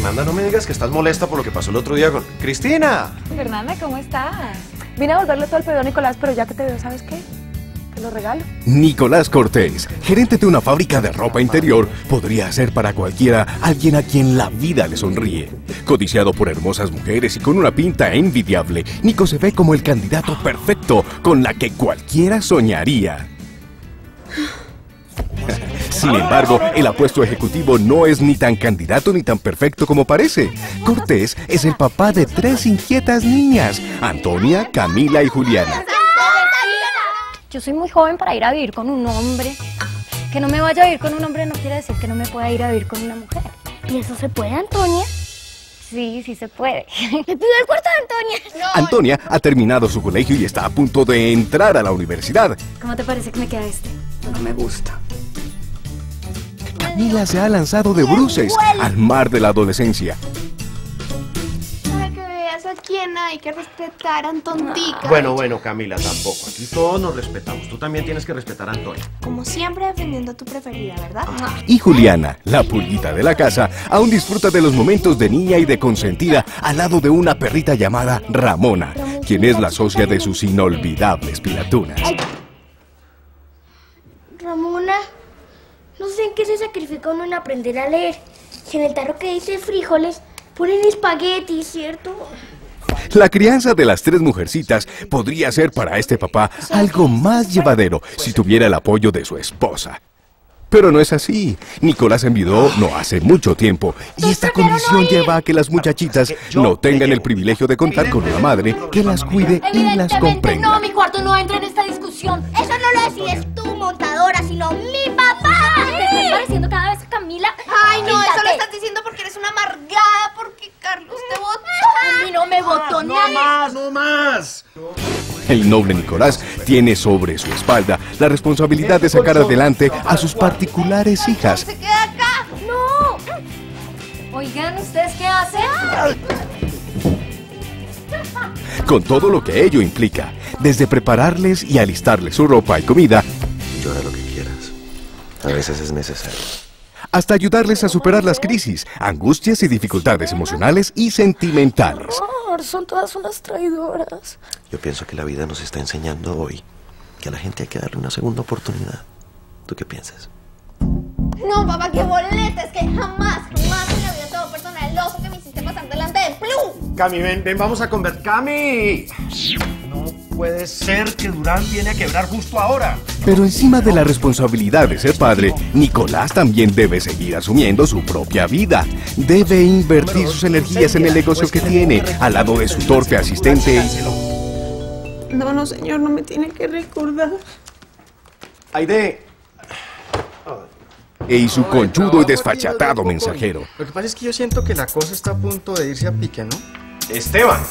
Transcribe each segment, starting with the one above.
Fernanda, no me digas que estás molesta por lo que pasó el otro día con... ¡Cristina! Fernanda, ¿cómo estás? Vine a volverle todo el pedido a Nicolás, pero ya que te veo, ¿sabes qué? Te lo regalo. Nicolás Cortés, gerente de una fábrica de ropa interior, podría ser para cualquiera alguien a quien la vida le sonríe. Codiciado por hermosas mujeres y con una pinta envidiable, Nico se ve como el candidato perfecto con la que cualquiera soñaría. Sin embargo, el apuesto ejecutivo no es ni tan candidato ni tan perfecto como parece. Cortés es el papá de 3 inquietas niñas, Antonia, Camila y Juliana. Yo soy muy joven para ir a vivir con un hombre. Que no me vaya a vivir con un hombre no quiere decir que no me pueda ir a vivir con una mujer. ¿Y eso se puede, Antonia? Sí, sí se puede. ¡Me pido el cuarto de Antonia! Antonia ha terminado su colegio y está a punto de entrar a la universidad. ¿Cómo te parece que me queda este? No me gusta. Camila se ha lanzado de bruces al mar de la adolescencia. Para que veas a quién hay que respetar, Antontica. Bueno, Camila, tampoco. Aquí todos nos respetamos. Tú también tienes que respetar a Antonia. Como siempre, defendiendo a tu preferida, ¿verdad? Y Juliana, la pulguita de la casa, aún disfruta de los momentos de niña y de consentida al lado de una perrita llamada Ramona, quien es la socia de sus inolvidables pilatunas. Ramona, no sé en qué se sacrifica uno en aprender a leer. Si en el tarro que dice frijoles ponen espagueti, ¿cierto? La crianza de las 3 mujercitas podría ser para este papá algo más llevadero si tuviera el apoyo de su esposa. Pero no es así. Nicolás enviudó no hace mucho tiempo y esta condición lleva a que las muchachitas no tengan el privilegio de contar con una madre que las cuide y las comprenda. No, mi cuarto no entra en esta discusión. Eso no lo decides tú, montadora, sino mi papá. ¿Te estás pareciendo cada vez a Camila? Ay, no, eso lo estás diciendo porque eres una amargada, porque Carlos te votó. A mí no me votó nadie. ¡No más! El noble Nicolás tiene sobre su espalda la responsabilidad de sacar adelante a sus particulares hijas. ¡Se queda acá! ¡No! Oigan, ¿ustedes qué hacen? Con todo lo que ello implica, desde prepararles y alistarles su ropa y comida, Llora lo que quieras. A veces es necesario. hasta ayudarles a superar las crisis, angustias y dificultades emocionales y sentimentales. Amor, son todas unas traidoras. Yo pienso que la vida nos está enseñando hoy que a la gente hay que darle una segunda oportunidad. ¿Tú qué piensas? No, papá, qué boleta. Es que jamás en la vida te voy a perdonar el oso que me hiciste pasar delante de Plum. Cami, ven, vamos a conversar. ¡Cami! No puede ser que Durán viene a quebrar justo ahora. Pero encima de la responsabilidad de ser padre, Nicolás también debe seguir asumiendo su propia vida. Debe invertir sus energías en el negocio que tiene, al lado de su torpe asistente. No, señor, no me tiene que recordar. Aide. Y su conchudo y desfachatado mensajero. Lo que pasa es que yo siento que la cosa está a punto de irse a pique, ¿no? Esteban.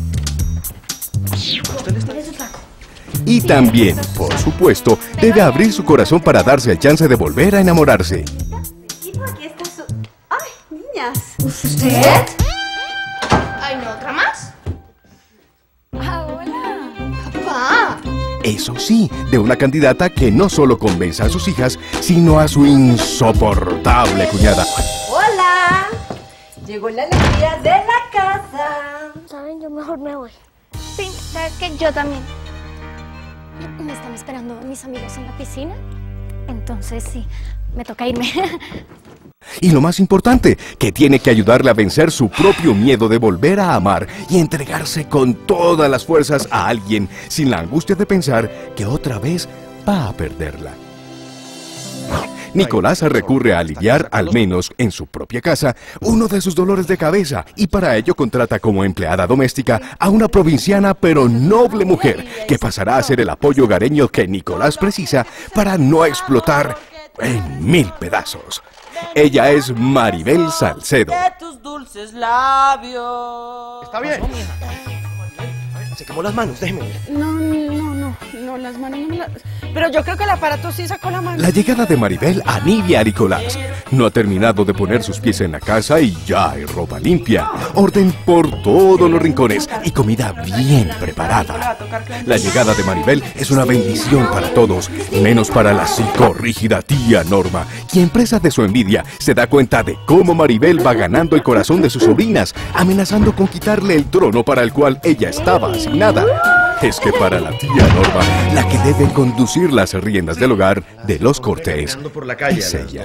Y también, por supuesto, debe abrir su corazón para darse el chance de volver a enamorarse. Aquí está su... ¡Ay, niñas! ¿Usted? Ay, no, ¿otra más? Ah, hola. Papá. Eso sí, de una candidata que no solo convence a sus hijas, sino a su insoportable cuñada. ¡Hola! Llegó la alegría de la casa. ¿Saben? Yo mejor me voy. Sí, sabes que yo también. Me están esperando mis amigos en la piscina. Entonces sí, me toca irme. Y lo más importante, que tiene que ayudarle a vencer su propio miedo de volver a amar y entregarse con todas las fuerzas a alguien sin la angustia de pensar que otra vez va a perderla. Nicolás recurre a aliviar, al menos en su propia casa, uno de sus dolores de cabeza y para ello contrata como empleada doméstica a una provinciana pero noble mujer que pasará a ser el apoyo hogareño que Nicolás precisa para no explotar en 1000 pedazos. Ella es Maribel Salcedo. De tus dulces labios. ¿Está bien? Se quemó las manos, déjeme ver. No, las manos no me las... Pero yo creo que el aparato sí sacó la mano. La llegada de Maribel alivia a Nicolás, No ha terminado de poner sus pies en la casa y ya hay ropa limpia, orden por todos los rincones y comida bien preparada. La llegada de Maribel es una bendición para todos, menos para la psicorrígida tía Norma, quien presa de su envidia se da cuenta de cómo Maribel va ganando el corazón de sus sobrinas, amenazando con quitarle el trono para el cual ella estaba asignada. Es que para la tía Norma, la que debe conducir las riendas del hogar de los Cortés es ella.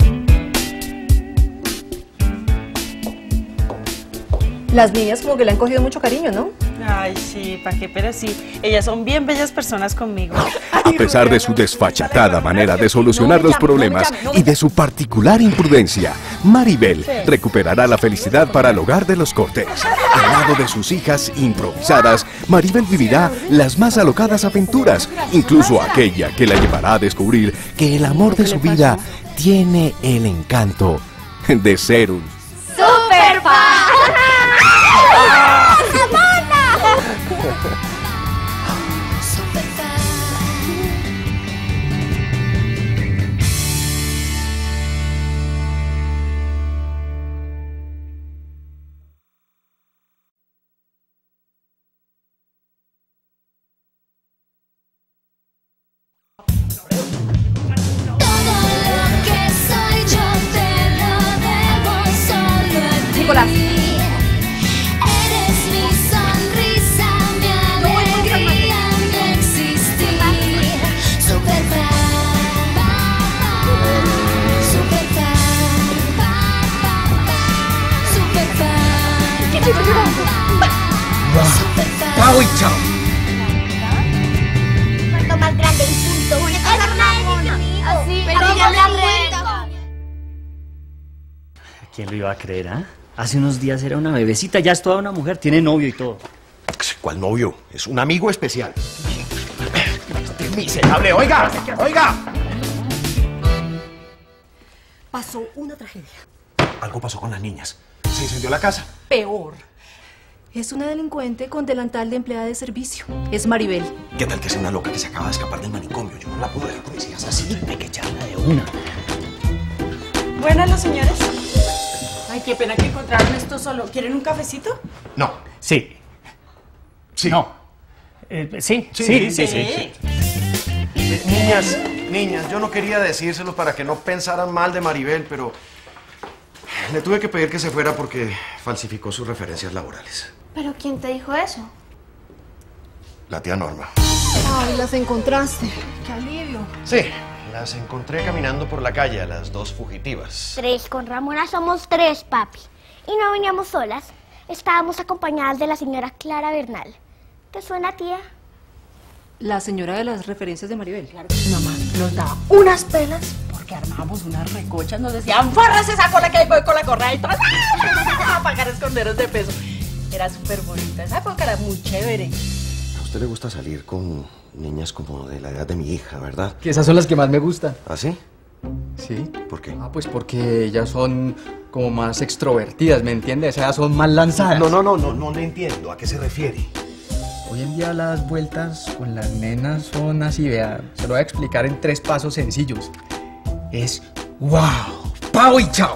Las niñas como que le han cogido mucho cariño, ¿no? Ay, sí, ¿para qué? Pero sí, ellas son bien bellas personas conmigo. A pesar de su desfachatada manera de solucionar los problemas y de su particular imprudencia, Maribel recuperará la felicidad para el hogar de los Cortés. Al lado de sus hijas improvisadas, Maribel vivirá las más alocadas aventuras, incluso aquella que la llevará a descubrir que el amor de su vida tiene el encanto de ser un ¡Superpa! Nicolás. Eres mi sonrisa, mi alegría de existir. Superfan, superfan. ¡Pau y chao! Cuanto más grande y punto. Así, pero ya me ¿Quién lo iba a creer, ah? Hace unos días era una bebecita, ya es toda una mujer, tiene novio y todo. ¿Cuál novio? Es un amigo especial. ¡Este miserable! ¡Oiga! ¡Oiga! Pasó una tragedia. Algo pasó con las niñas. Se incendió la casa. Peor. Es una delincuente con delantal de empleada de servicio. Es Maribel. ¿Qué tal que sea una loca que se acaba de escapar del manicomio? Yo no la puedo dejar con mis hijas así. Hay que echarla de una. Buenas, los señores. Ay, qué pena que encontraron esto solo. ¿Quieren un cafecito? No. Sí. Sí. No. Sí. Niñas, yo no quería decírselo para que no pensaran mal de Maribel, pero le tuve que pedir que se fuera porque falsificó sus referencias laborales. ¿Pero quién te dijo eso? La tía Norma. Ay, las encontraste. Qué alivio. Sí, las encontré caminando por la calle a las dos fugitivas. 3 con Ramona somos 3, papi. Y no veníamos solas. Estábamos acompañadas de la señora Clara Bernal. ¿Te suena, tía? La señora de las referencias de Maribel. Claro. Mamá nos daba unas pelas porque armábamos unas recochas. Nos decían, ¡fórrese esa cola que ahí voy con la correa y todo! A pagar esconderos de peso. Era súper bonita. Esa época era muy chévere. A usted le gusta salir con niñas como de la edad de mi hija, ¿verdad? Que esas son las que más me gustan. ¿Ah, sí? ¿Sí? ¿Por qué? Ah, pues porque ellas son como más extrovertidas, ¿me entiendes? Ellas son más lanzadas. No le entiendo. ¿A qué se refiere? Hoy en día las vueltas con las nenas son así, vea. Se lo voy a explicar en 3 pasos sencillos. Es ¡wow! ¡Pau y chao!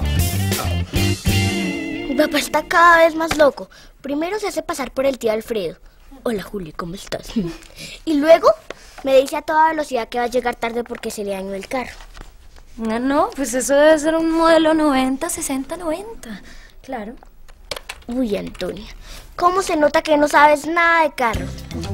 Mi papá está cada vez más loco. Primero se hace pasar por el tío Alfredo. Hola, Juli, ¿cómo estás? Y luego me dice a toda velocidad que va a llegar tarde porque se le dañó el carro. No, pues eso debe ser un modelo 90, 60, 90. Claro. Uy, Antonia, ¿cómo se nota que no sabes nada de carros?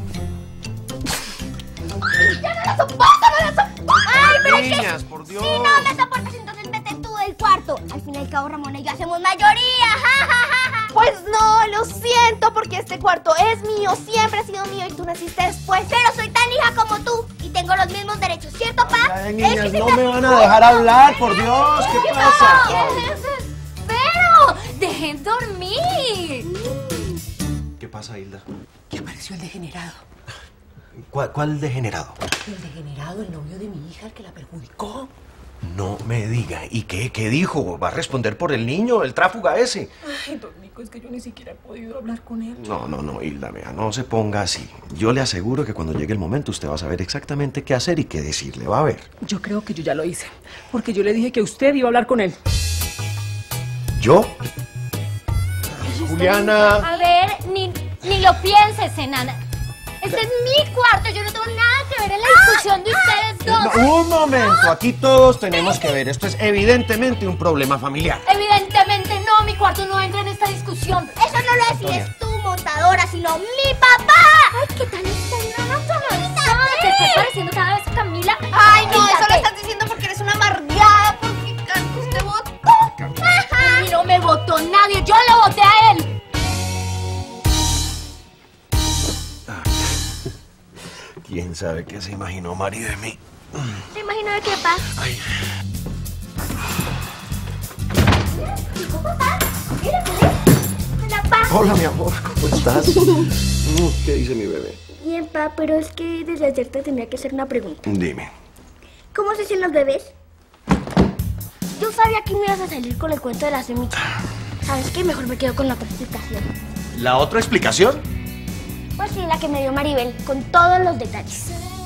¡Ya no la soporto, no la soporto! ¡Ay, pero Niñas, es que... por Dios. Si no me soportas, entonces vete tú del cuarto. Al fin y al cabo, Ramona y yo hacemos mayoría. ¡Ja, ja, ja, ja! Pues no, lo siento, porque este cuarto es mío, siempre ha sido mío y tú naciste después. Pero soy tan hija como tú y tengo los mismos derechos, ¿cierto, pa? Ay, niñas, no me van a dejar hablar, por Dios. ¿Qué pasa? ¡Pero! ¡Dejen dormir! ¿Qué pasa, Hilda? Que apareció el degenerado. ¿Cuál degenerado? El degenerado, el novio de mi hija, el que la perjudicó. No me diga. ¿Y qué dijo? ¿Va a responder por el niño, el tráfuga ese? Ay, don es que yo ni siquiera he podido hablar con él. No, Hilda, vea, no se ponga así. Yo le aseguro que cuando llegue el momento usted va a saber exactamente qué hacer y qué decirle. Va a ver. Yo creo que yo ya lo hice, porque yo le dije que usted iba a hablar con él. ¿Yo? Juliana. A ver, ni lo pienses, enana. Este es mi cuarto, yo no tengo nada que ver en la discusión de ustedes dos. No, un momento, aquí todos tenemos que ver. Esto es evidentemente un problema familiar. Evidentemente no, mi cuarto no entra en esta discusión. Eso no lo decides tú, montadora, sino mi papá. Ay, ¿qué tal esta enana tan alzada? ¿Te estás pareciendo cada vez a Camila? Ay, no, eso lo estás diciendo porque eres una amargada, porque Carlos te votó. A mí no me votó nadie, yo lo voté a él. ¿Quién sabe qué se imaginó Mari de mí? ¿Se imagina de qué pasa? Ay. Hola, pa. Hola, mi amor, ¿cómo estás? ¿Qué dice mi bebé? Bien, pa, pero es que desde ayer te tenía que hacer una pregunta. Dime. ¿Cómo se hacen los bebés? Yo sabía que me ibas a salir con el cuento de la semilla. ¿Sabes qué? Mejor me quedo con la otra explicación. ¿La otra explicación? Pues sí, la que me dio Maribel, con todos los detalles.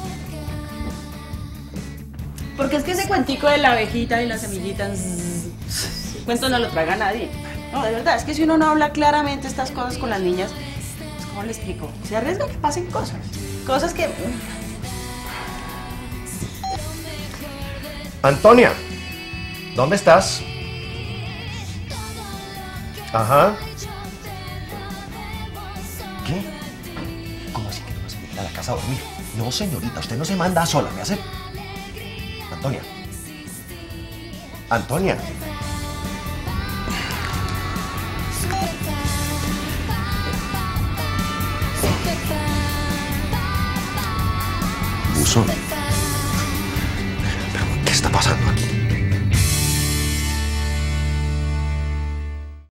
Porque es que ese cuentico de la abejita y la semillita, cuento no lo traga nadie. No, de verdad, es que si uno no habla claramente estas cosas con las niñas, pues ¿cómo le explico? Se arriesga a que pasen cosas. Cosas que... Antonia, ¿dónde estás? Ajá. ¿Qué? ¿Cómo así que no vas a ir a la casa a dormir? No, señorita, usted no se manda sola, ¿me hace? Antonia. Antonia. Buzón.